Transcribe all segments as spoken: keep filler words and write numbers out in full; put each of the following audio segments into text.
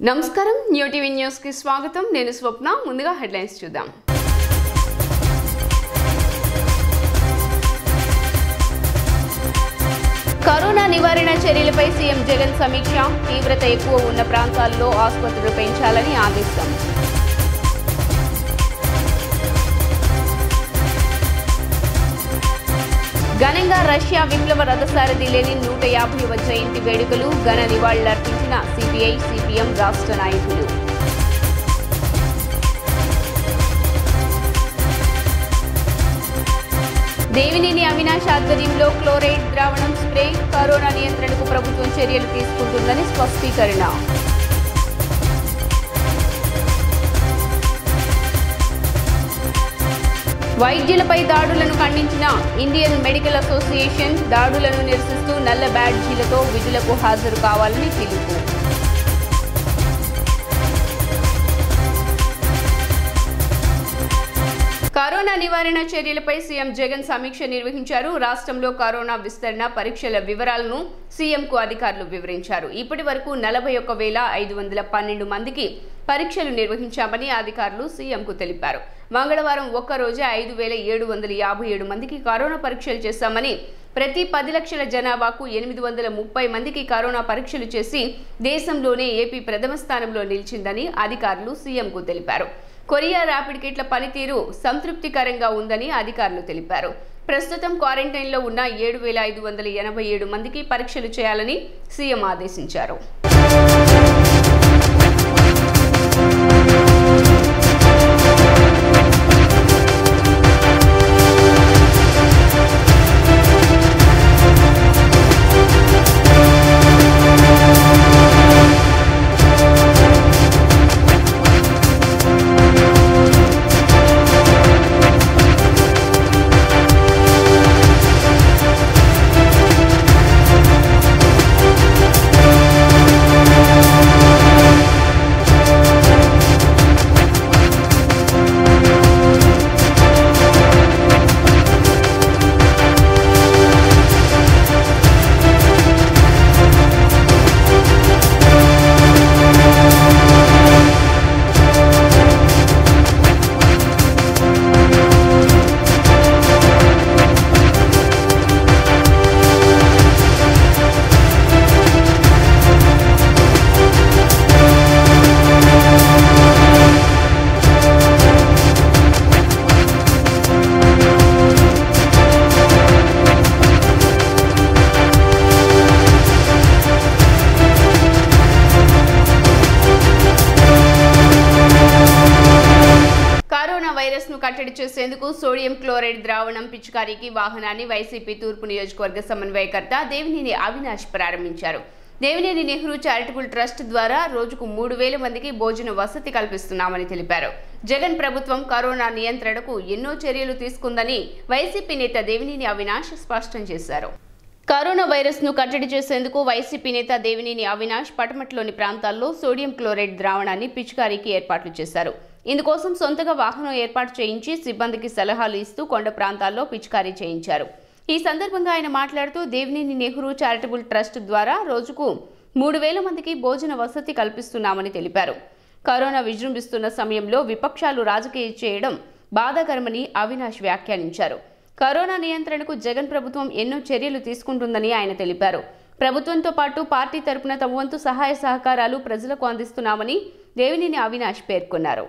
నమస్కారం new TV news కి స్వాగతం నేను స్వప్న ముందుగా హెడ్లైన్స్ చూద్దాం కరోనా నివారణ చర్యలపై సీఎం జగన్ సమీక్ష తీవ్రత ఎక్కువ ఉన్న ప్రాంతాల్లో ఆసుపత్రులు పెంచాలని ఆదేశం ఘనంగా రష్యా విప్లవ రథసారథి లెనిన్ నూట యాభైవ జయంతి వేడుకలు ఘన నివాళులర్పించిన సిపిఐ సిపిఎం రాష్ట్ర నాయకులు దేవినేని అవినాష్ ఆధ్వర్యంలో క్లోరైడ్ ద్రావణం స్ప్రే కరోనా నియంత్రణకు ప్రభుత్వం చర్యలు తీసుకుంటుందని స్పష్టీకరణ వైద్యులపై దాడులను ఖండించిన ఇండియన్ మెడికల్ అసోసియేషన్ దాడులను నిరసిస్తూ నల్ల బ్యాడ్జీలతో విధులకు హాజరు కావాలని పిలుపు కరోనా నివారణ చర్యలపై సీఎం జగన్ సమీక్ష నిర్వహించారు. రాష్ట్రంలో కరోనా విస్తరణ పరీక్షల వివరాలను సీఎంకు అధికారులు వివరించారు. ఇప్పటి వరకు నలభై ఒక్క వేల ఐదు వందల పన్నెండు మందికి పరీక్షలు నిర్వహించామని అధికారులు సీఎంకు తెలిపారు. మంగళవారం ఒక్కరోజే ఐదు వేల ఏడు వందల యాభై ఏడు మందికి కరోనా పరీక్షలు చేశామని, ప్రతి పది లక్షల జనాభాకు ఎనిమిది వందల ముప్పై మందికి కరోనా పరీక్షలు చేసి దేశంలోనే ఏపీ ప్రథమ స్థానంలో నిలిచిందని అధికారులు సీఎంకు తెలిపారు. కొరియా ర్యాపిడ్ కిట్ల పనితీరు సంతృప్తికరంగా ఉందని అధికారులు తెలిపారు. ప్రస్తుతం క్వారంటైన్లో ఉన్న ఏడు వేల ఐదు వందల ఎనభై ఏడు మందికి పరీక్షలు చేయాలని సీఎం ఆదేశించారు. వైరస్ ను కట్టడి చేసేందుకు సోడియం క్లోరైడ్ ద్రావణం పిచికారీకి వాహనాన్ని వైసీపీ తూర్పు నియోజకవర్గ సమన్వయకర్త దేవినేని అవినాష్ ప్రారంభించారు. దేవినేని నెహ్రూ చారిటబుల్ ట్రస్ట్ ద్వారా రోజుకు మూడు వేల మందికి భోజన వసతి కల్పిస్తున్నామని తెలిపారు. జగన్ ప్రభుత్వం కరోనా నియంత్రణకు ఎన్నో చర్యలు తీసుకుందని వైసీపీ నేత దేవినేని అవినాష్ స్పష్టం చేశారు. కరోనా వైరస్ ను కట్టడి చేసేందుకు వైసీపీ నేత దేవినేని అవినాష్ పటమట్లోని ప్రాంతాల్లో సోడియం క్లోరైడ్ ద్రావణాన్ని పిచికారీకి ఏర్పాట్లు చేశారు. ఇందుకోసం సొంతగా వాహనం ఏర్పాటు చేయించి సిబ్బందికి సలహాలు ఇస్తూ కొండ ప్రాంతాల్లో పిచికారీ చేయించారు. ఈ సందర్భంగా ఆయన మాట్లాడుతూ దేవినేని నెహ్రూ చారిటబుల్ ట్రస్ట్ ద్వారా రోజుకు మూడు వేల మందికి భోజన వసతి కల్పిస్తున్నామని తెలిపారు. కరోనా విజృంభిస్తున్న సమయంలో విపక్షాలు రాజకీయం చేయడం బాధాకరమని అవినాష్ వ్యాఖ్యానించారు. కరోనా నియంత్రణకు జగన్ ప్రభుత్వం ఎన్నో చర్యలు తీసుకుంటుందని ఆయన తెలిపారు. ప్రభుత్వంతో పాటు పార్టీ తరపున తమ వంతు సహాయ సహకారాలు ప్రజలకు అందిస్తున్నామని దేవినేని అవినాష్ పేర్కొన్నారు.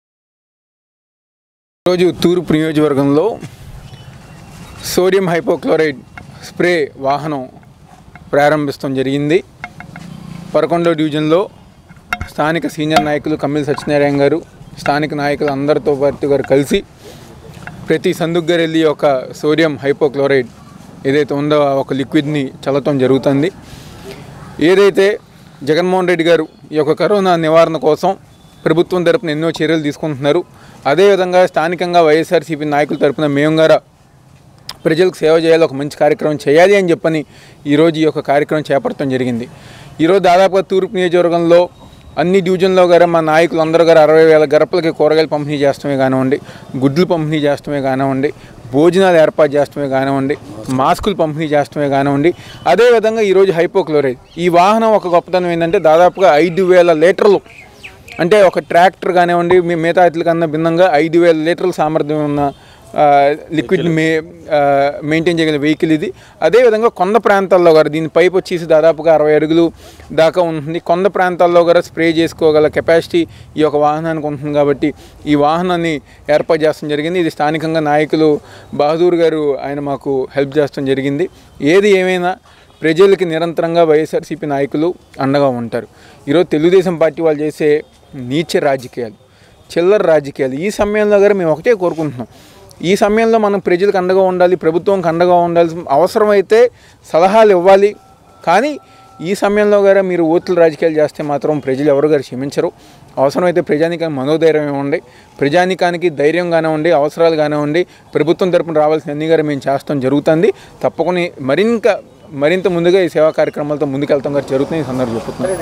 రోజు తూర్పు నియోజకవర్గంలో సోడియం హైపోక్లోరైడ్ స్ప్రే వాహనం ప్రారంభించడం జరిగింది. పదకొండవ డివిజన్లో స్థానిక సీనియర్ నాయకులు కమ్మిలి సత్యనారాయణ గారు, స్థానిక నాయకులు అందరితో పాటు గారు కలిసి ప్రతి సందుకు వెళ్ళి ఒక సోడియం హైపోక్లోరైడ్ ఏదైతే ఉందో ఒక లిక్విడ్ని చల్లటం జరుగుతుంది. ఏదైతే జగన్మోహన్ రెడ్డి గారు ఈ యొక్క కరోనా నివారణ కోసం ప్రభుత్వం తరపున ఎన్నో చర్యలు తీసుకుంటున్నారు. అదేవిధంగా స్థానికంగా వైఎస్ఆర్సీపీ నాయకుల తరపున మేము గారు ప్రజలకు సేవ చేయాలి, ఒక మంచి కార్యక్రమం చేయాలి అని చెప్పని ఈరోజు ఈ యొక్క కార్యక్రమం చేపట్టడం జరిగింది. ఈరోజు దాదాపుగా తూర్పు నియోజకవర్గంలో అన్ని డివిజన్లో గారు మా నాయకులు అందరూ గారు అరవై వేల గరపలకి కూరగాయలు పంపిణీ చేస్తమే కానివ్వండి, గుడ్లు పంపిణీ చేస్తమే కానివ్వండి, భోజనాలు ఏర్పాటు చేస్తమే కానివ్వండి, మాస్కులు పంపిణీ చేస్తమే కానివ్వండి. అదేవిధంగా ఈరోజు హైపోక్లోరైడ్ ఈ వాహనం ఒక గొప్పతనం ఏంటంటే దాదాపుగా ఐదు వేల లీటర్లు, అంటే ఒక ట్రాక్టర్ కానివ్వండి మిగతా వాటి కన్నా భిన్నంగా ఐదు వేల లీటర్ల సామర్థ్యం ఉన్న లిక్విడ్ మే మెయింటైన్ చేయగలిగే వెహికల్ ఇది. అదేవిధంగా కొండ ప్రాంతాల్లో కూడా దీని పైప్ వచ్చేసి దాదాపుగా అరవై అడుగులు దాకా ఉంటుంది. కొండ ప్రాంతాల్లో కూడా స్ప్రే చేసుకోగల కెపాసిటీ ఈ యొక్క వాహనానికి ఉంటుంది. కాబట్టి ఈ వాహనాన్ని ఏర్పాటు చేస్తడం జరిగింది. ఇది స్థానికంగా నాయకులు బహదూర్ గారు ఆయన మాకు హెల్ప్ చేస్తడం జరిగింది. ఏది ఏమైనా ప్రజలకి నిరంతరంగా వైఎస్ఆర్సీపీ నాయకులు అండగా ఉంటారు. ఈరోజు తెలుగుదేశం పార్టీ వాళ్ళు చేసే నీచ రాజకీయాలు, చిల్లర రాజకీయాలు ఈ సమయంలో కూడా మేము ఒకటే కోరుకుంటున్నాం. ఈ సమయంలో మనం ప్రజలకు అండగా ఉండాలి, ప్రభుత్వంకి అండగా ఉండాలి, అవసరమైతే సలహాలు ఇవ్వాలి. కానీ ఈ సమయంలో కూడా మీరు ఓట్ల రాజకీయాలు చేస్తే మాత్రం ప్రజలు ఎవరు గారు క్షమించరు. అవసరమైతే ప్రజానికానికి మనోధైర్యం ఇవ్వండి, ప్రజానికానికి ధైర్యం కానివ్వండి, అవసరాలు కానివ్వండి, ప్రభుత్వం తరపున రావాల్సిన అన్ని గారు మేము చేస్తాం జరుగుతుంది. తప్పకుండా మరింత మరింత ముందుగా ఈ సేవా కార్యక్రమాలతో ముందుకెళ్తాం గారు జరుగుతుంది. ఈ సందర్భంగా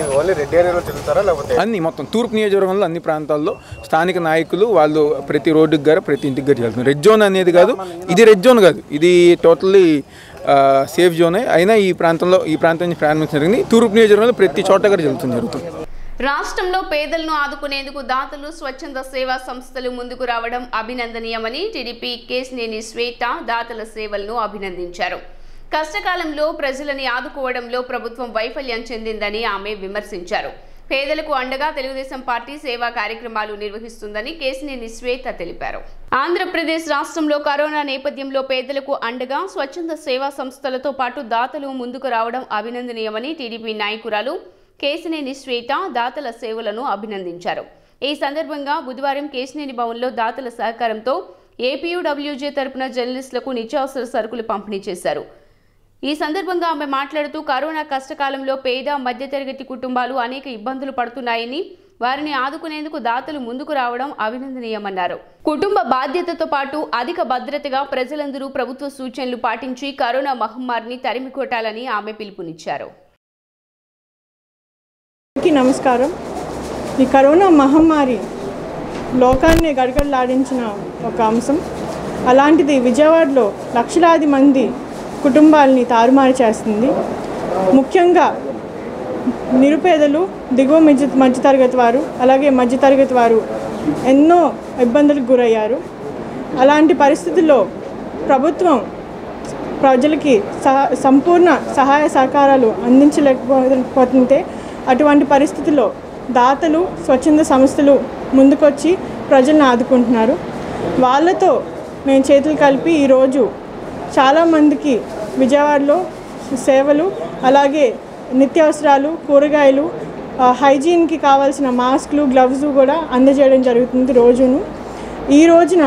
చెప్తున్నాను అన్ని మొత్తం తూర్పు నియోజకవర్గంలో అన్ని ప్రాంతాల్లో స్థానిక నాయకులు వాళ్ళు ప్రతి రోడ్డుకి గారు ప్రతి ఇంటికి గారు వెళ్తున్నారు. రెడ్ జోన్ అనేది కాదు, ఇది రెడ్ జోన్ కాదు, ఇది టోటల్లీ సేఫ్ జోనే. అయినా ఈ ప్రాంతంలో ఈ ప్రాంతం నుంచి ప్రారంభించడం జరిగింది. తూర్పు నియోజకవర్గంలో ప్రతి చోట గారు జరుగుతుంది జరుగుతుంది రాష్ట్రంలో పేదలను ఆదుకునేందుకు దాతలు, స్వచ్ఛంద సేవా సంస్థలు ముందుకు రావడం అభినందనీయమని టీడీపీ కేశినేని శ్వేత దాతల సేవలను అభినందించారు. కష్టకాలంలో ప్రజలని ఆదుకోవడంలో ప్రభుత్వం వైఫల్యం చెందిందని ఆమె విమర్శించారు. పేదలకు అండగా తెలుగుదేశం పార్టీ సేవా కార్యక్రమాలు నిర్వహిస్తుందని కేశినేని శ్వేత తెలిపారు. ఆంధ్రప్రదేశ్ రాష్ట్రంలో కరోనా నేపథ్యంలో పేదలకు అండగా స్వచ్ఛంద సేవా సంస్థలతో పాటు దాతలు ముందుకు రావడం అభినందనీయమని టీడీపీ నాయకురాలు కేశినేని శ్వేత దాతల సేవలను అభినందించారు. ఈ సందర్భంగా బుధవారం కేశినేని భవన్లో దాతల సహకారంతో ఏపీయూడబ్ల్యూజే తరపున జర్నలిస్టులకు నిత్యావసర సరుకులు పంపిణీ చేశారు. ఈ సందర్భంగా ఆమె మాట్లాడుతూ కరోనా కష్టకాలంలో పేద మధ్యతరగతి కుటుంబాలు అనేక ఇబ్బందులు పడుతున్నాయని, వారిని ఆదుకునేందుకు దాతలు ముందుకు రావడం అభినందనీయమన్నారు. కుటుంబ బాధ్యతతో పాటు అధిక భద్రతగా ప్రజలందరూ ప్రభుత్వ సూచనలు పాటించి కరోనా మహమ్మారిని తరిమికొట్టాలని ఆమె పిలుపునిచ్చారు. నమస్కారం. ఈ కరోనా మహమ్మారి లోకాన్ని గడగడలాడించిన ఒక అంశం. అలాంటిది విజయవాడలో లక్షలాది మంది కుటుంబాలని తారుమారు చేస్తుంది. ముఖ్యంగా నిరుపేదలు, దిగువ మధ్య మధ్యతరగతి వారు, అలాగే మధ్యతరగతి వారు ఎన్నో ఇబ్బందులకు గురయ్యారు. అలాంటి పరిస్థితుల్లో ప్రభుత్వం ప్రజలకి సహ సంపూర్ణ సహాయ సహకారాలు అందించలేకపోతుంటే అటువంటి పరిస్థితుల్లో దాతలు, స్వచ్ఛంద సంస్థలు ముందుకొచ్చి ప్రజలను ఆదుకుంటున్నారు. వాళ్ళతో మేము చేతులు కలిపి ఈరోజు చాలామందికి విజయవాడలో సేవలు, అలాగే నిత్యావసరాలు, కూరగాయలు, హైజీన్కి కావాల్సిన మాస్కులు, గ్లవ్స్ కూడా అందజేయడం జరుగుతుంది రోజును. ఈ రోజున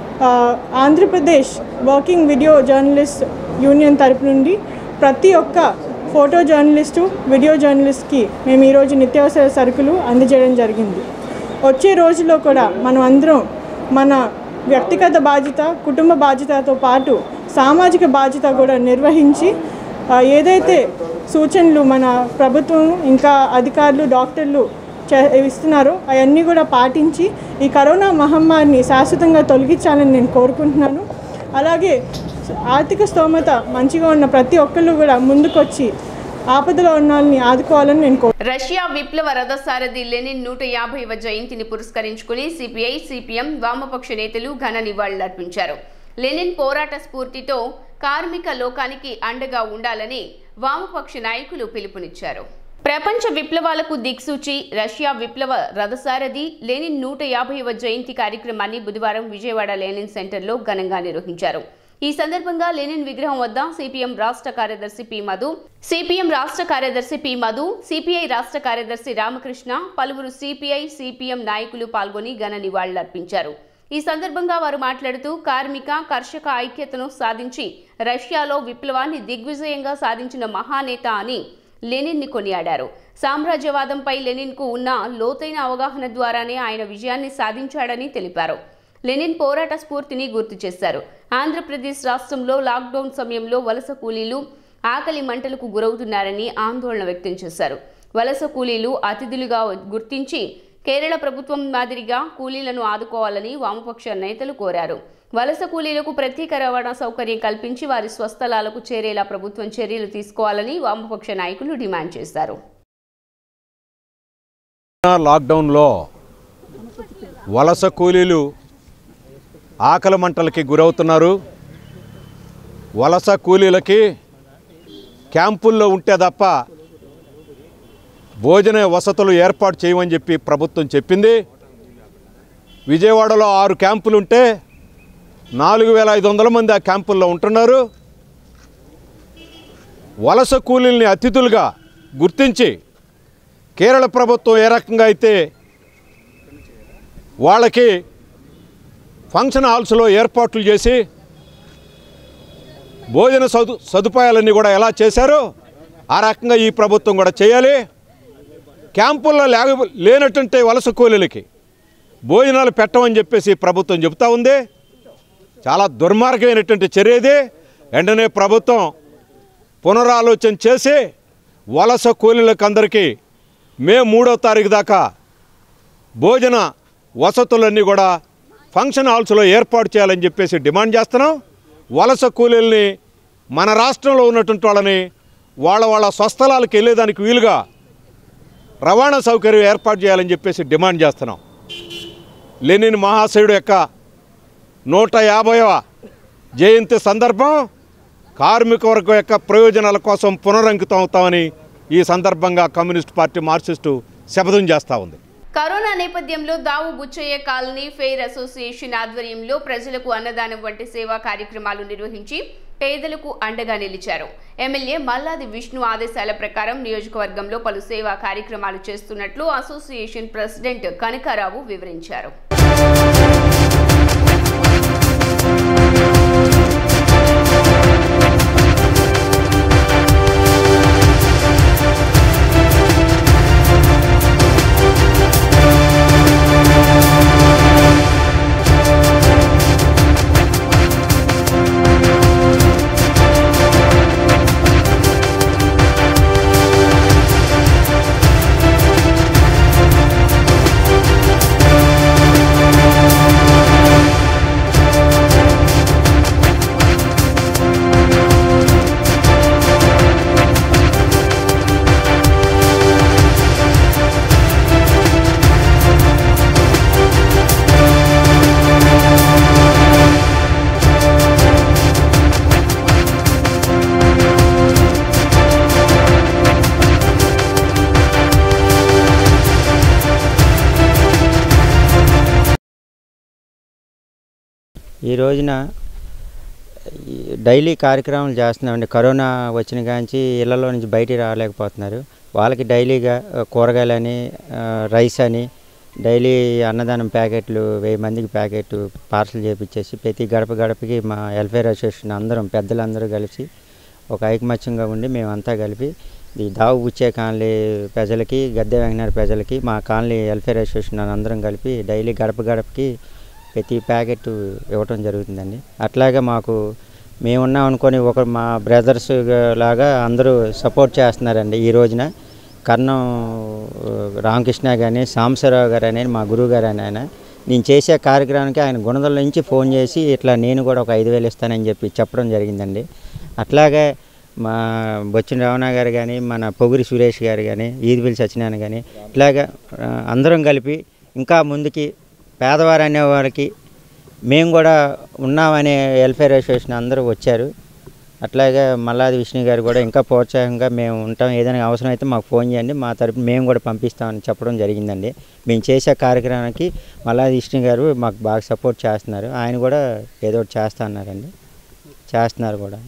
Andhra Pradesh working video journalist union తరపు నుండి ప్రతి ఒక్క ఫోటో జర్నలిస్టు, వీడియో జర్నలిస్ట్కి మేము ఈరోజు నిత్యావసర సరుకులు అందజేయడం జరిగింది. వచ్చే రోజుల్లో కూడా మనం అందరం మన వ్యక్తిగత బాధ్యత, కుటుంబ బాధ్యతతో పాటు సామాజిక బాధ్యత కూడా నిర్వహించి ఏదైతే సూచనలు మన ప్రభుత్వం ఇంకా అధికారులు, డాక్టర్లు ఇస్తున్నారో అవన్నీ కూడా పాటించి ఈ కరోనా మహమ్మారిని శాశ్వతంగా తొలగించాలని నేను కోరుకుంటున్నాను. అలాగే ఆర్థిక స్తోమత మంచిగా ఉన్న ప్రతి ఒక్కళ్ళు కూడా ముందుకొచ్చి ఆపదలో ఉన్న వాళ్ళని ఆదుకోవాలని నేను కోరు. రష్యా విప్లవ రథసారథి లెనిన్ నూట యాభైవ జయంతిని పురస్కరించుకుని సిపిఐ, సిపిఎం, వామపక్ష నేతలు ఘన నివాళులర్పించారు. లెనిన్ పోరాట స్ఫూర్తితో కార్మిక లోకానికి అండగా ఉండాలని వామపక్ష నాయకులు పిలుపునిచ్చారు. ప్రపంచ విప్లవాలకు దిక్సూచి రష్యా విప్లవ రథసారథి లెనిన్ నూట యాభైవ జయంతి కార్యక్రమాన్ని బుధవారం విజయవాడ లెనిన్ సెంటర్లో ఘనంగా నిర్వహించారు. ఈ సందర్భంగా లెనిన్ విగ్రహం వద్ద సిపిఎం రాష్ట్ర కార్యదర్శి పి మధు, సిపిఎం రాష్ట్ర కార్యదర్శి పి మధు, సిపిఐ రాష్ట్ర కార్యదర్శి రామకృష్ణ, పలువురు సిపిఐ, సిపిఎం నాయకులు పాల్గొని ఘన నివాళులర్పించారు. ఈ సందర్భంగా వారు మాట్లాడుతూ కార్మిక, కర్షక ఐక్యతను సాధించి రష్యాలో విప్లవాన్ని దిగ్విజయంగా సాధించిన మహానేత అని లెనిన్ ని కొనియాడారు. సామ్రాజ్యవాదంపై లెనిన్ కు ఉన్న లోతైన అవగాహన ద్వారానే ఆయన విజయాన్ని సాధించాడని తెలిపారు. లెనిన్ పోరాట స్ఫూర్తిని గుర్తు చేశారు. ఆంధ్రప్రదేశ్ రాష్ట్రంలో లాక్డౌన్ సమయంలో వలస కూలీలు ఆకలి మంటలకు గురవుతున్నారని ఆందోళన వ్యక్తం చేశారు. వలస కూలీలు అతిథులుగా గుర్తించి కేరళ ప్రభుత్వం మాదిరిగా కూలీలను ఆదుకోవాలని వామపక్ష నేతలు కోరారు. వలస కూలీలకు ప్రత్యేక రవాణా సౌకర్యం కల్పించి వారి స్వస్థలాలకు చేరేలా ప్రభుత్వం చర్యలు తీసుకోవాలని వామపక్ష నాయకులు డిమాండ్ చేశారు. లాక్డౌన్లో వలస కూలీలు ఆకలి మంటలకి గురవుతున్నారు. వలస కూలీలకి క్యాంపుల్లో ఉంటే తప్ప భోజన వసతులు ఏర్పాటు చేయమని చెప్పి ప్రభుత్వం చెప్పింది. విజయవాడలో ఆరు క్యాంపులు ఉంటే నాలుగు వేల ఐదు వందల మంది ఆ క్యాంపుల్లో ఉంటున్నారు. వలస కూలీల్ని అతిథులుగా గుర్తించి కేరళ ప్రభుత్వం ఏ రకంగా అయితే వాళ్ళకి ఫంక్షన్ హాల్స్లో ఏర్పాట్లు చేసి భోజన సదు సదుపాయాలన్నీ కూడా ఎలా చేశారో ఆ రకంగా ఈ ప్రభుత్వం కూడా చేయాలి. క్యాంపుల్లో లేక లేనటువంటి వలస కూలీలకి భోజనాలు పెట్టమని చెప్పేసి ప్రభుత్వం చెబుతూ ఉంది. చాలా దుర్మార్గమైనటువంటి చర్య ఇది. వెంటనే ప్రభుత్వం పునరాలోచన చేసి వలస కూలీలకు అందరికీ మే మూడో తారీఖు దాకా భోజన వసతులన్నీ కూడా ఫంక్షన్ హాల్స్లో ఏర్పాటు చేయాలని చెప్పేసి డిమాండ్ చేస్తున్నాం. వలస కూలీల్ని మన రాష్ట్రంలో ఉన్నటువంటి వాళ్ళని వాళ్ళ వాళ్ళ స్వస్థలాలకు వెళ్ళేదానికి వీలుగా రవాణా సౌకర్యం ఏర్పాటు చేయాలని చెప్పేసి డిమాండ్ చేస్తున్నాం. లెనిన్ మహాశయుడు యొక్క నూట యాభైవ జయంతి సందర్భం కార్మిక వర్గం యొక్క ప్రయోజనాల కోసం పునరంకితం అవుతామని ఈ సందర్భంగా కమ్యూనిస్ట్ పార్టీ మార్క్సిస్టు శపథం చేస్తూ ఉంది. కరోనా నేపథ్యంలో Davu Buchaiah colony welfare association ఆధ్వర్యంలో ప్రజలకు అన్నదానం వంటి సేవా కార్యక్రమాలు నిర్వహించి పేదలకు అండగా నిలిచారు. ఎమ్మెల్యే మల్లాది విష్ణు ఆదేశాల ప్రకారం నియోజకవర్గంలో పలు సేవా కార్యక్రమాలు చేస్తున్నట్లు అసోసియేషన్ ప్రెసిడెంట్ కనకారావు వివరించారు. ఈ రోజున డైలీ కార్యక్రమాలు చేస్తున్నామండి. కరోనా వచ్చిన కాంచి ఇళ్లలో నుంచి బయటికి రాలేకపోతున్నారు. వాళ్ళకి డైలీగా కూరగాయలని రైస్ అని డైలీ అన్నదానం ప్యాకెట్లు వెయ్యి మందికి ప్యాకెట్ పార్సల్ చేపించేసి ప్రతి గడప గడపకి మా వెల్ఫేర్ అసోసియేషన్ అందరం పెద్దలందరూ కలిసి ఒక ఐకమత్యంగా ఉండి మేమంతా కలిపి ఈ దావు బుచ్చే కాలనీ ప్రజలకి గద్దె వెంకనాథ ప్రజలకి మా కాలనీ వెల్ఫేర్ అసోసియేషన్ అందరం కలిపి డైలీ గడప గడపకి ప్రతి ప్యాకెట్ ఇవ్వటం జరుగుతుందండి. అట్లాగే మాకు మేమున్నాం అనుకొని ఒక మా బ్రదర్స్ లాగా అందరూ సపోర్ట్ చేస్తున్నారండి. ఈ రోజున కర్ణం రామకృష్ణ కానీ సాంబశివరావు గారు అనేది మా గురువు గారు అని ఆయన నేను చేసే కార్యక్రమానికి ఆయన గుణదల నుంచి ఫోన్ చేసి ఇట్లా నేను కూడా ఒక ఐదు వేలు ఇస్తానని చెప్పి చెప్పడం జరిగిందండి. అట్లాగే మా బొచ్చిన రమణ గారు కానీ మన పొగిరి సురేష్ గారు కానీ ఈదిపిల్లి సత్యనారాయణ కానీ ఇట్లాగా అందరం కలిపి ఇంకా ముందుకి పేదవారు అనే వాళ్ళకి మేము కూడా ఉన్నామనే వెల్ఫేర్ అసోసియేషన్ అందరూ వచ్చారు. అట్లాగే మల్లాది విష్ణు గారు కూడా ఇంకా ప్రోత్సాహంగా మేము ఉంటాం, ఏదైనా అవసరం అయితే మాకు ఫోన్ చేయండి, మా తరపున మేము కూడా పంపిస్తామని చెప్పడం జరిగిందండి. మేము చేసే కార్యక్రమానికి మల్లాది విష్ణు గారు మాకు బాగా సపోర్ట్ చేస్తున్నారు. ఆయన కూడా ఏదో ఒకటి చేస్తా అన్నారండి, చేస్తున్నారు కూడా.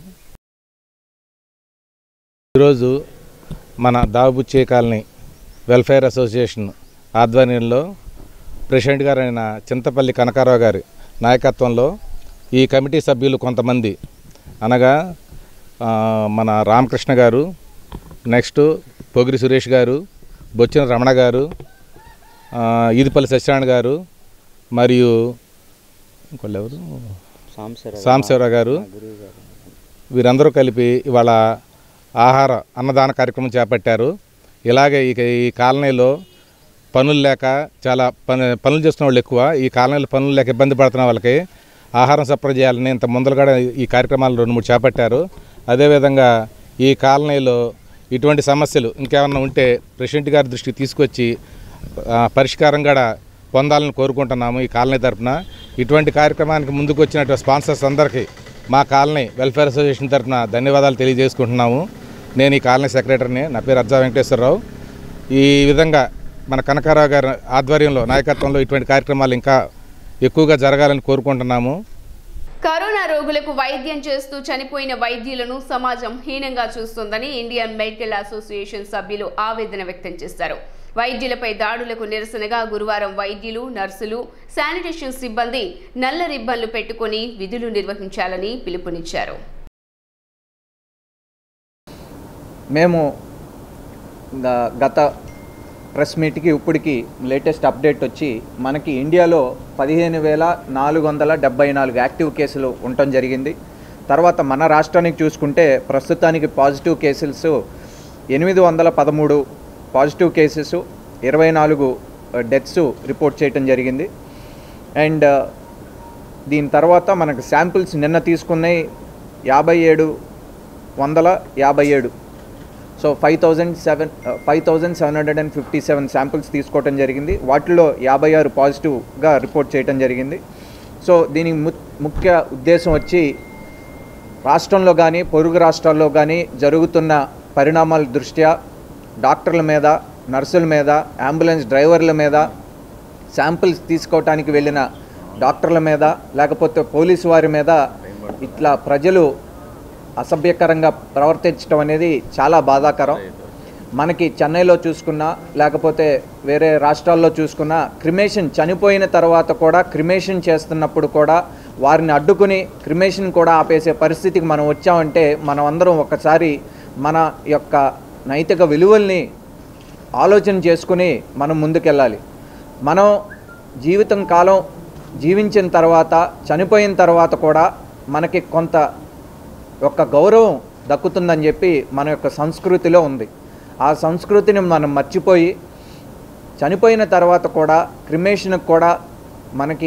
ఈరోజు మన Davu Buchaiah colony welfare association ఆధ్వర్యంలో ప్రెసిడెంట్ గారు అయిన చింతపల్లి కనకారావు గారి నాయకత్వంలో ఈ కమిటీ సభ్యులు కొంతమంది అనగా మన రామకృష్ణ గారు, నెక్స్ట్ పొగిరి సురేష్ గారు, బొచ్చిన రమణ గారు, ఈదిపల్లి సత్యనారాయణ గారు మరియు ఇంకొల్లు ఎవరు సాంబశివరావు గారు, వీరందరూ కలిపి ఇవాళ ఆహార అన్నదాన కార్యక్రమం చేపట్టారు. ఇలాగే ఈ కాలనీలో పనులు లేక చాలా పని పనులు చేస్తున్న వాళ్ళు ఎక్కువ. ఈ కాలనీలో పనులు లేక ఇబ్బంది పడుతున్న వాళ్ళకి ఆహారం సప్లై చేయాలని ఇంత ముందలు కూడా ఈ కార్యక్రమాలు రెండు మూడు చేపట్టారు. అదేవిధంగా ఈ కాలనీలో ఇటువంటి సమస్యలు ఇంకేమన్నా ఉంటే ప్రెసిడెంట్ గారి దృష్టికి తీసుకొచ్చి పరిష్కారం కూడా పొందాలని కోరుకుంటున్నాము. ఈ కాలనీ తరఫున ఇటువంటి కార్యక్రమానికి ముందుకు వచ్చినటువంటి స్పాన్సర్స్ అందరికీ మా కాలనీ వెల్ఫేర్ అసోసియేషన్ తరఫున ధన్యవాదాలు తెలియజేసుకుంటున్నాము. నేను ఈ కాలనీ సెక్రటరీని, నా పేరు అజ్జా వెంకటేశ్వరరావు. ఈ విధంగా మన కనకారావు గారి ఆధ్వర్యంలో నాయకత్వంలో ఇటువంటి కార్యక్రమాలు ఇంకా ఎక్కువగా జరగాలని కోరుకుంటున్నాము. కరోనా రోగులకు వైద్యం చేస్తూ చనిపోయిన వైద్యులను సమాజం హీనంగా చూస్తోందని ఇండియన్ మెడికల్ అసోసియేషన్ సభ్యులు ఆవేదన వ్యక్తం చేశారు. వైద్యులపై దాడులకు నిరసనగా గురువారం వైద్యులు, నర్సులు, శానిటేషన్ సిబ్బంది నల్ల రిబ్బన్లు పెట్టుకుని విధులు నిర్వహించాలని పిలుపునిచ్చారు. మేము గత ప్రెస్ మీట్కి ఇప్పటికి లేటెస్ట్ అప్డేట్ వచ్చి మనకి ఇండియాలో పదిహేను వేల నాలుగు వందల డెబ్బై నాలుగు యాక్టివ్ కేసులు ఉండటం జరిగింది. తర్వాత మన రాష్ట్రానికి చూసుకుంటే ప్రస్తుతానికి పాజిటివ్ కేసెస్ ఎనిమిది వందల పదమూడు పాజిటివ్ కేసెస్, ఇరవై నాలుగు డెత్స్ రిపోర్ట్ చేయటం జరిగింది. అండ్ దీని తర్వాత మనకు శాంపిల్స్ నిన్న తీసుకున్నాయి యాభై ఏడు వందల యాభై ఏడు so five thousand seven five thousand seven hundred and fifty seven samples తీసుకోవటం జరిగింది. వాటిలో యాభై ఆరు పాజిటివ్గా రిపోర్ట్ చేయటం జరిగింది. సో దీనికి ముఖ్య ఉద్దేశం వచ్చి రాష్ట్రంలో కానీ పొరుగు రాష్ట్రాల్లో కానీ జరుగుతున్న పరిణామాల దృష్ట్యా డాక్టర్ల మీద, నర్సుల మీద, అంబులెన్స్ డ్రైవర్ల మీద, శాంపిల్స్ తీసుకోవటానికి వెళ్ళిన డాక్టర్ల మీద, లేకపోతే పోలీసు వారి మీద ఇట్లా ప్రజలు అసభ్యకరంగా ప్రవర్తించడం అనేది చాలా బాధాకరం. మనకి చెన్నైలో చూసుకున్నా లేకపోతే వేరే రాష్ట్రాల్లో చూసుకున్నా క్రిమేషన్ చనిపోయిన తర్వాత కూడా క్రిమేషన్ చేస్తున్నప్పుడు కూడా వారిని అడ్డుకుని క్రిమేషన్ కూడా ఆపేసే పరిస్థితికి మనం వచ్చామంటే మనం అందరం ఒకసారి మన యొక్క నైతిక విలువల్ని ఆలోచన చేసుకుని మనం ముందుకెళ్ళాలి. మనం జీవితం కాలం జీవించిన తర్వాత చనిపోయిన తర్వాత కూడా మనకి కొంత ఒక గౌరవం దక్కుతుందని చెప్పి మన యొక్క సంస్కృతిలో ఉంది. ఆ సంస్కృతిని మనం మర్చిపోయి చనిపోయిన తర్వాత కూడా క్రిమేషన్కి కూడా మనకి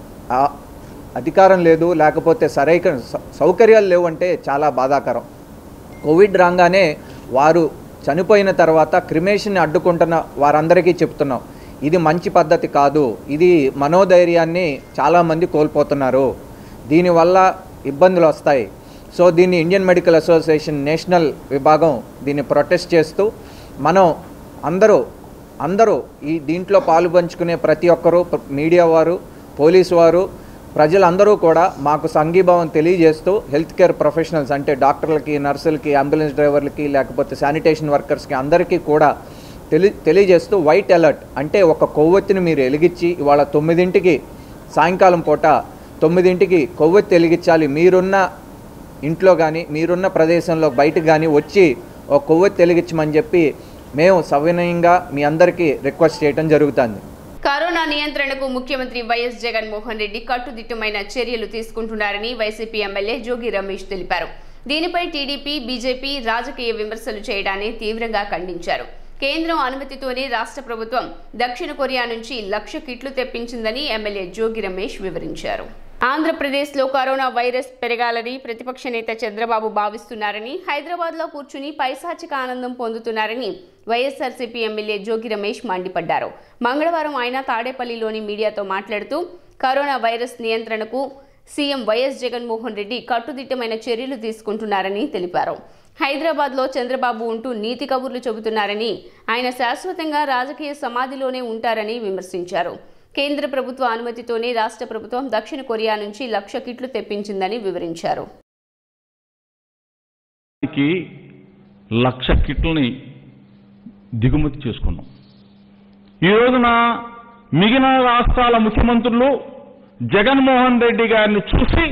అధికారం లేదు, లేకపోతే సరైన సౌకర్యాలు లేవు అంటే చాలా బాధాకరం. కోవిడ్ రాగానే వారు చనిపోయిన తర్వాత క్రిమేషన్ని అడ్డుకుంటున్న వారందరికీ చెప్తున్నాం, ఇది మంచి పద్ధతి కాదు, ఇది మనోధైర్యాన్ని చాలామంది కోల్పోతున్నారు, దీనివల్ల ఇబ్బందులు వస్తాయి. సో దీన్ని ఇండియన్ మెడికల్ అసోసియేషన్ నేషనల్ విభాగం దీన్ని ప్రొటెస్ట్ చేస్తూ మనం అందరూ అందరూ ఈ దీంట్లో పాలు పంచుకునే ప్రతి ఒక్కరూ, మీడియా వారు, పోలీసు వారు, ప్రజలందరూ కూడా మాకు సంఘీభావం తెలియజేస్తూ హెల్త్ కేర్ ప్రొఫెషనల్స్ అంటే డాక్టర్లకి, నర్సులకి, అంబులెన్స్ డ్రైవర్లకి, లేకపోతే శానిటేషన్ వర్కర్స్కి అందరికీ కూడా తెలి తెలియజేస్తూ వైట్ అలర్ట్ అంటే ఒక కొవ్వొత్తిని మీరు వెలిగించి ఇవాళ తొమ్మిదింటికి సాయంకాలం పూట తొమ్మిదింటికి కొవ్వొత్తి వెలిగించాలి. మీరున్న ఇంట్లో కానీ మీరున్న ప్రదేశంలో బయటకు కానీ వచ్చి ఒక కొవ్వొత్తి వెలిగించమని చెప్పి మేము సవినయంగా మీ అందరికీ రిక్వెస్ట్ చేయడం జరుగుతుంది. కరోనా నియంత్రణకు ముఖ్యమంత్రి వైఎస్ జగన్మోహన్ రెడ్డి కట్టుదిట్టమైన చర్యలు తీసుకుంటున్నారని వైసీపీ ఎమ్మెల్యే జోగి రమేష్ తెలిపారు. దీనిపై టీడీపీ, బీజేపీ రాజకీయ విమర్శలు చేయడాన్ని తీవ్రంగా ఖండించారు. కేంద్రం అనుమతితోనే రాష్ట్ర ప్రభుత్వం దక్షిణ కొరియా నుంచి లక్ష కిట్లు తెప్పించిందని ఎమ్మెల్యే జోగి రమేష్ వివరించారు. ఆంధ్రప్రదేశ్లో కరోనా వైరస్ పెరగాలని ప్రతిపక్ష నేత చంద్రబాబు భావిస్తున్నారని, హైదరాబాద్లో కూర్చుని పైశాచిక ఆనందం పొందుతున్నారని వైఎస్ఆర్సీపీ ఎమ్మెల్యే జోగి రమేష్ మండిపడ్డారు. మంగళవారం ఆయన తాడేపల్లిలోని మీడియాతో మాట్లాడుతూ కరోనా వైరస్ నియంత్రణకు సీఎం వైఎస్ జగన్మోహన్ రెడ్డి కట్టుదిట్టమైన చర్యలు తీసుకుంటున్నారని తెలిపారు. హైదరాబాద్లో చంద్రబాబు ఉంటూ నీతి కబుర్లు చెబుతున్నారని, ఆయన శాశ్వతంగా రాజకీయ సమాధిలోనే ఉంటారని విమర్శించారు. కేంద్ర ప్రభుత్వ అనుమతితోనే రాష్ట్ర ప్రభుత్వం దక్షిణ కొరియా నుంచి లక్ష కిట్లు తెప్పించిందని వివరించారు. లక్ష కిట్లని దిగుమతి చేసుకున్నాం. ఈ రోజున మిగిలిన రాష్ట్రాల ముఖ్యమంత్రులు జగన్మోహన్ రెడ్డి గారిని చూసి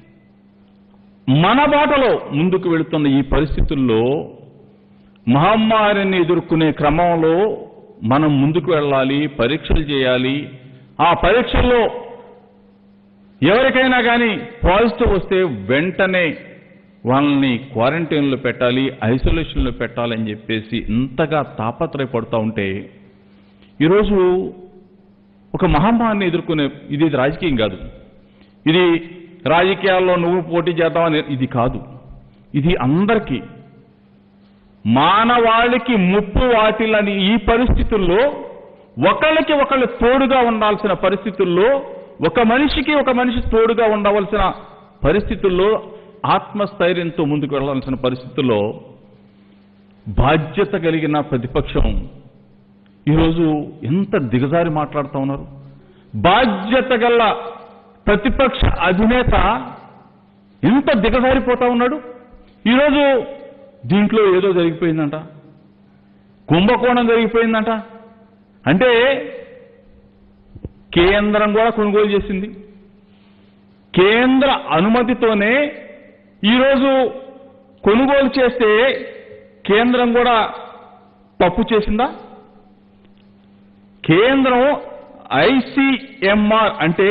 మన బాటలో ముందుకు వెళుతున్న ఈ పరిస్థితుల్లో మహమ్మారిని ఎదుర్కొనే క్రమంలో మనం ముందుకు వెళ్ళాలి, పరీక్షలు చేయాలి. ఆ పరీక్షల్లో ఎవరికైనా కానీ పాజిటివ్ వస్తే వెంటనే వాళ్ళని క్వారంటైన్లో పెట్టాలి, ఐసోలేషన్లో పెట్టాలని చెప్పేసి ఇంతగా తాపత్రయపడుతూ ఉంటే ఈరోజు ఒక మహమ్మారిని ఎదుర్కొనే ఇది ఇది రాజకీయం కాదు, ఇది రాజకీయాల్లో నువ్వు పోటీ చేద్దామని ఇది కాదు, ఇది అందరికీ మానవాళికి ముప్పు వాటిల్లని ఈ పరిస్థితుల్లో ఒకళ్ళకి ఒకళ్ళు తోడుగా ఉండాల్సిన పరిస్థితుల్లో, ఒక మనిషికి ఒక మనిషి తోడుగా ఉండవలసిన పరిస్థితుల్లో, ఆత్మస్థైర్యంతో ముందుకు వెళ్ళాల్సిన పరిస్థితుల్లో బాధ్యత కలిగిన ప్రతిపక్షం ఈరోజు ఎంత దిగజారి మాట్లాడుతూ ఉన్నారు. బాధ్యత గల ప్రతిపక్ష అధినేత ఎంత దిగజారిపోతా ఉన్నాడు. ఈరోజు దీంట్లో ఏదో జరిగిపోయిందంట, కుంభకోణం జరిగిపోయిందంట. అంటే కేంద్రం కూడా కొనుగోలు చేసింది, కేంద్ర అనుమతితోనే ఈరోజు కొనుగోలు చేస్తే కేంద్రం కూడా తప్పు చేసిందా? కేంద్రం ఐసీఎంఆర్ అంటే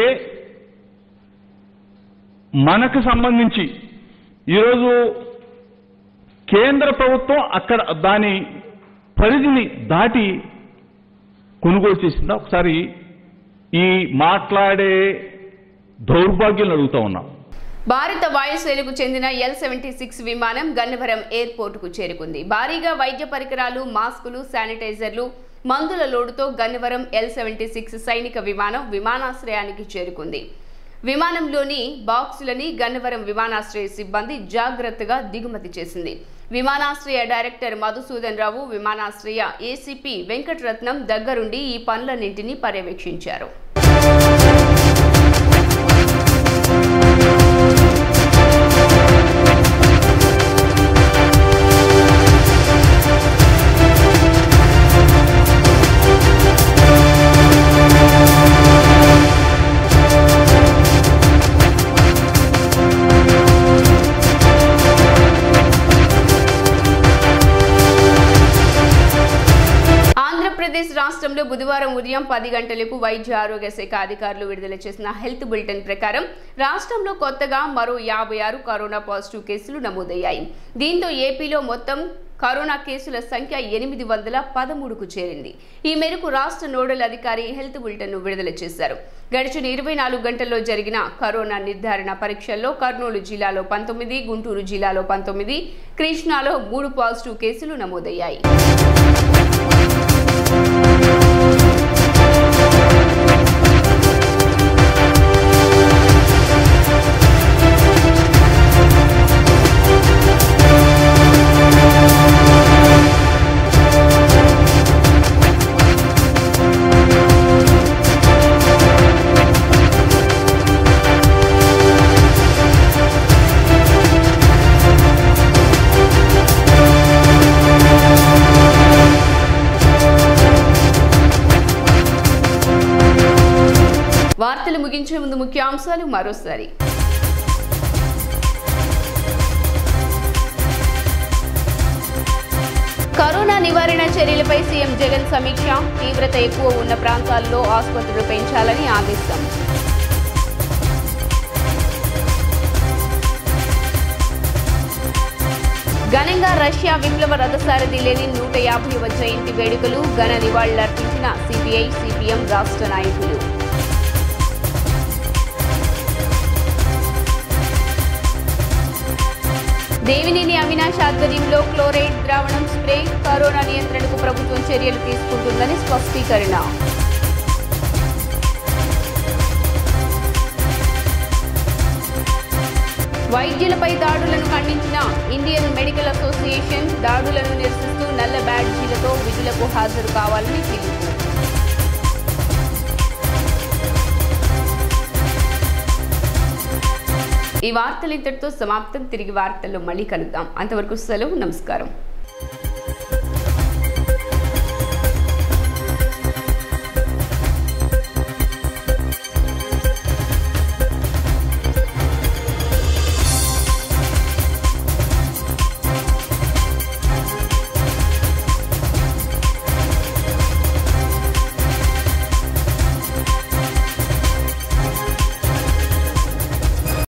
మనకు సంబంధించి ఈరోజు కేంద్ర ప్రభుత్వం అక్కడ దాని పరిధిని దాటి కొనుగోలు చేసిందా? ఒకసారి ఈ మాట్లాడే దౌర్భాగ్యం అడుగుతా ఉన్నా. భారత వాయుసేనకు చెందిన ఎల్ సెవెంటీ సిక్స్ విమానం గన్నవరం ఎయిర్పోర్టుకు చేరుకుంది. భారీగా వైద్య పరికరాలు, మాస్కులు, శానిటైజర్లు, మందుల లోడుతో గన్నవరం ఎల్ సెవెంటీ సిక్స్ సైనిక విమానం విమానాశ్రయానికి చేరుకుంది. విమానంలోని బాక్సులని గన్నవరం విమానాశ్రయ సిబ్బంది జాగ్రత్తగా దిగుమతి చేసింది. విమానాశ్రయ డైరెక్టర్ మధుసూదన్ రావు, విమానాశ్రయ ఏసీపీ వెంకటరత్నం దగ్గరుండి ఈ పనులన్నింటినీ పర్యవేక్షించారు. ఆంధ్రప్రదేశ్ రాష్ట్రంలో బుధవారం ఉదయం పది గంటలకు వైద్య ఆరోగ్య శాఖ అధికారులు విడుదల చేసిన హెల్త్ బులెటిన్ ప్రకారం రాష్ట్రంలో కొత్తగా మరో యాభై ఆరు కరోనా పాజిటివ్ కేసులు నమోదయ్యాయి. దీంతో ఏపీలో మొత్తం కరోనా కేసుల సంఖ్య ఎనిమిది వందల పదమూడుకు చేరింది. ఈ మేరకు రాష్ట్ర నోడల్ అధికారి హెల్త్ బులెటిన్ ను విడుదల చేశారు. గడిచిన ఇరవై నాలుగు గంటల్లో జరిగిన కరోనా నిర్ధారణ పరీక్షల్లో కర్నూలు జిల్లాలో పంతొమ్మిది, గుంటూరు జిల్లాలో పంతొమ్మిది, కృష్ణాలో మూడు పాజిటివ్ కేసులు నమోదయ్యాయి. వార్తలు ముగించే ముందు ముఖ్యాంశాలు మరోసారి. కరోనా నివారణ చర్యలపై సీఎం జగన్ సమీక్ష. తీవ్రత ఎక్కువ ఉన్న ప్రాంతాల్లో ఆసుపత్రులు పెంచాలని ఆదేశం. ఘనంగా రష్యా విప్లవ రథసారథి లెనిన్ నూట యాభైవ జయంతి వేడుకలు. ఘన నివాళులర్పించిన సిపిఐ, సిపిఎం రాష్ట్ర నాయకులు. దేవినేని అవినాష్ ఆధ్వర్యంలో క్లోరైడ్ ద్రావణం స్ప్రే. కరోనా నియంత్రణకు ప్రభుత్వం చర్యలు తీసుకుంటుందని స్పష్టీకరణ. వైద్యులపై దాడులను ఖండించిన ఇండియన్ మెడికల్ అసోసియేషన్. దాడులను నిరసిస్తూ నల్ల బ్యాడ్జీలతో విధులకు హాజరు కావాలని పిలుపు. ఈ వార్తలు ఇంతటితో సమాప్తం. తిరిగి వార్తల్లో మళ్ళీ కలుద్దాం. అంతవరకు సెలవు. నమస్కారం.